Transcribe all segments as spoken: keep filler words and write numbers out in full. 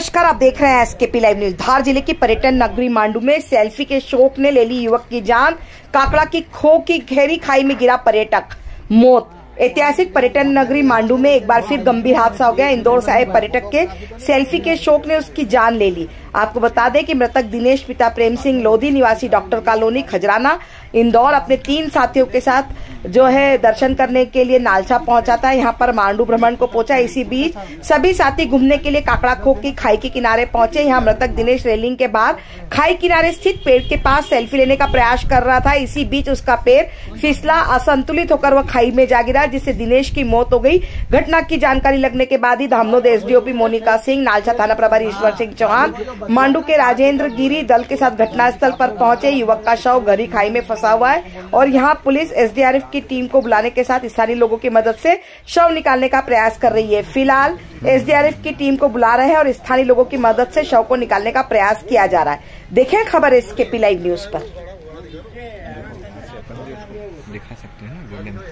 नमस्कार, आप देख रहे हैं एसकेपी लाइव न्यूज। धार जिले की पर्यटन नगरी मांडू में सेल्फी के शौक ने ले ली युवक की जान। काकड़ा की खो की गहरी खाई में गिरा पर्यटक, मौत। ऐतिहासिक पर्यटन नगरी मांडू में एक बार फिर गंभीर हादसा हो गया। इंदौर से आए पर्यटक के सेल्फी के शौक ने उसकी जान ले ली। आपको बता दें कि मृतक दिनेश पिता प्रेम सिंह लोधी निवासी डॉक्टर कॉलोनी खजराना इंदौर अपने तीन साथियों के साथ जो है दर्शन करने के लिए नालसा पहुंचा था। यहाँ पर मांडू भ्रमण को पहुंचा। इसी बीच सभी साथी घूमने के लिए काकड़ा खो की खाई के किनारे पहुंचे। यहाँ मृतक दिनेश रेलिंग के बाहर खाई किनारे स्थित पेड़ के पास सेल्फी लेने का प्रयास कर रहा था। इसी बीच उसका पैर फिसला, असंतुलित होकर वह खाई में जा गिरा, जिससे दिनेश की मौत हो गई। घटना की जानकारी लगने के बाद ही धामनोद एसडीओपी मोनिका सिंह, नालसा थाना प्रभारी ईश्वर सिंह चौहान, मांडू के राजेंद्र गिरी दल के साथ घटनास्थल पर पहुंचे। युवक का शव गहरी खाई में फंसा हुआ है और यहां पुलिस एसडीआरएफ की टीम को बुलाने के साथ स्थानीय लोगों की मदद से शव निकालने का प्रयास कर रही है। फिलहाल एसडीआरएफ की टीम को बुला रहे हैं और स्थानीय लोगों की मदद से शव को निकालने का प्रयास किया जा रहा है। देखें खबर एसकेपी लाइव न्यूज पर। दिखा सकते हैं ना वीडियो में।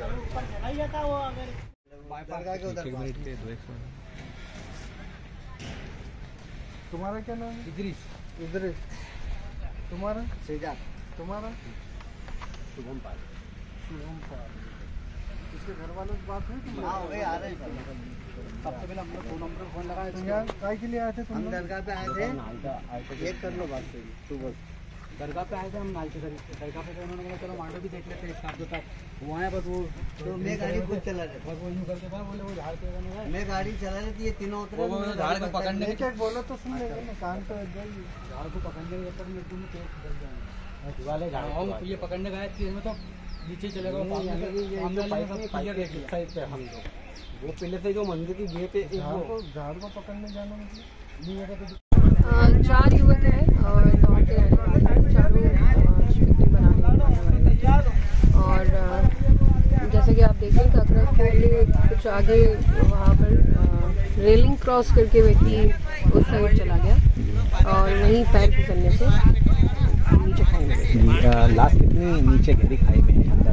तुम्हारा क्या नाम है? इद्रिस। इद्रिस। तुम्हारा? सेजाद। तुम्हारा? शुभम पाल। शुभम पाल। इसके घर वालों से बात हुई? हाँ, वे आ रहे हैं। सबसे पहले हमने फोन नंबर फोन लगाया। तुम यार काय के लिए आए थे? तुम दरगाह पे आए थे। एक कर लो बात से सुबह दरगाह पे आए थे हम नालचे सर दरगाह पे। उन्होंने बोला चलो मांडू भी देख लेते हैं इसका तो वो आया बस वो तो मैं गाड़ी खुद चला रहा था। वो यूं करके था, बोले वो झाड़ पे गए। मैं गाड़ी चला रही थी, ये तीनों उतरे। वो झाड़ को पकड़ने के क्या बोला तो सुन लेगा ना, कान पे गई झाड़ को पकड़ने के तक मैं तुम तेज कर जाऊंगा वाले झाड़ हम ये पकड़ने गए थे में तो नीचे चले गए। हमने पाइप में क्लियर देख लिया साइड पे हम लोग वो पहले से जो मंदिर की गेट है एक वो झाड़ को पकड़ने जाना मतलब नहीं है। चार युवक हैं और इंदौर के रहने वाले हैं। चारों पिकनिक बनाने वाले हैं और जैसे कि आप देखें काकड़ा के कुछ आगे वहाँ पर रेलिंग क्रॉस करके व्यक्ति उस साइड चला गया और वहीं पैर फिसलने से नीचे खाई में। लास्ट कितनी नीचे गहरी खाई में है?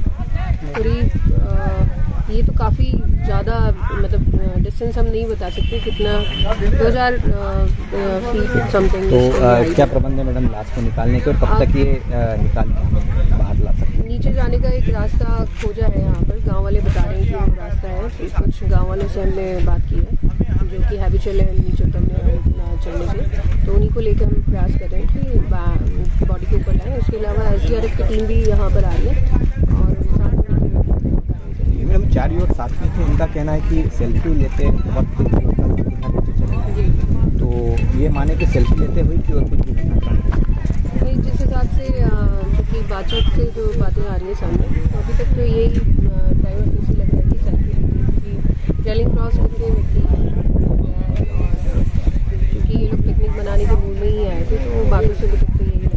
करीब ये तो काफ़ी ज़्यादा मतलब डिस्टेंस हम नहीं बता सकते कितना, दो हज़ार फीट समथिंग। तो आ, क्या प्रबंध है मैडम लाश को निकालने के और कब तक ये निकाल बाहर ला सकते हैं? नीचे जाने का एक रास्ता खोजा है यहाँ पर, गांव वाले बता रहे हैं कि वो रास्ता है। तो कुछ गांव वालों से हमने बात की है जो कि हैबिचुअल है नीचे उतरने चढ़ने के, तो उन्हीं को लेकर हम प्रयास कर रहे हैं कि बॉडी के ऊपर लाएँ। उसके अलावा एस डी आर एफ की टीम भी यहाँ पर आ रही है और मैडम चार युवक साथ में थे। उनका कहना है कि सेल्फी लेते वक्त तो ये माने कि सेल्फी लेते हुए कि और कुछ भी नहीं। जिस हिसाब से क्योंकि बातचीत से जो बातें आ रही है सामने, तो अभी तक तो यही ड्राइवर से लग रहा है कि सेल्फी क्योंकि रेलिंग क्रॉस करके व्यक्ति गया है और क्योंकि ये लोग पिकनिक मनाने के मूड में ही आए थे, तो बातों से भी तो यही